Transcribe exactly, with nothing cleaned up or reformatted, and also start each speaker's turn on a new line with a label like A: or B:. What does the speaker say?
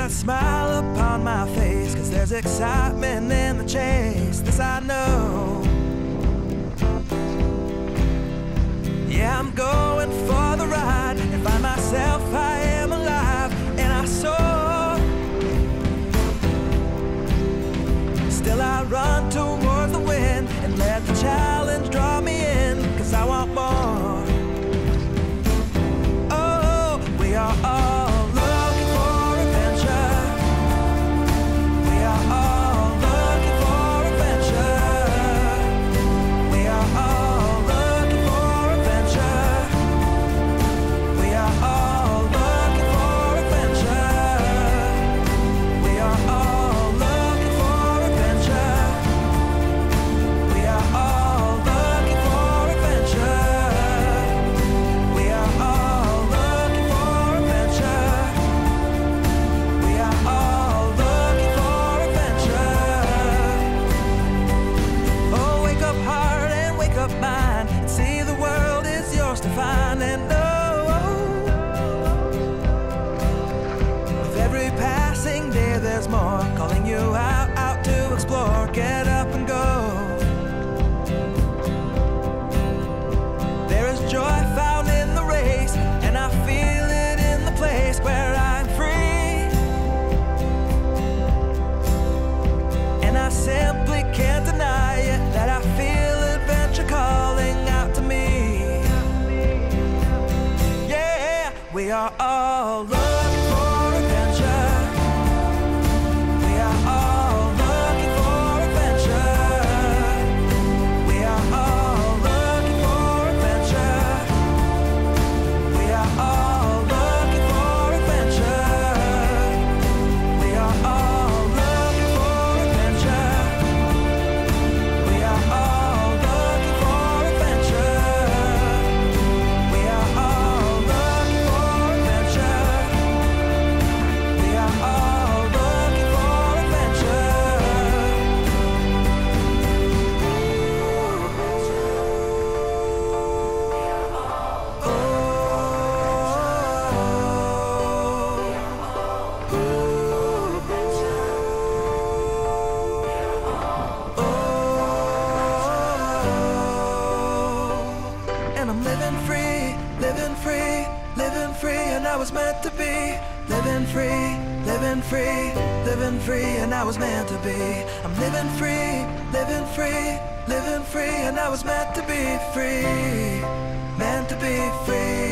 A: that smile upon my face, 'cause there's excitement in the chase, this I know. Yeah, I'm going for the ride and find myself I am alive, and I soar. Still I run towards the wind and let the challenge draw me in, 'cause I want more. Oh, we are all looking for adventure. We are all looking for adventure. We are all looking for adventure. We are all looking for adventure. We are all looking for adventure. We are all looking for adventure. We are all looking for adventure. We are all looking for adventure. Oh, wake up heart and wake up mind, and see the world is yours to find. And oh, with every passing day there's more calling you out, out to explore. Get up and go. There is joy found in the race, and I feel it in the place where I'm free. And I simply can't deny it, that I feel adventure calling out to me. Yeah, we are all looking for adventure. We are all looking for adventure. We are all looking for adventure. We are all looking for adventure. We are all looking for adventure. We are all looking for adventure. We are all looking for adventure. We are all looking for And I'm living free, living free, living free, and I was meant to be. Living free, living free, living free, and I was meant to be. I'm living free, living free, living free, and I was meant to be free. Meant to be free.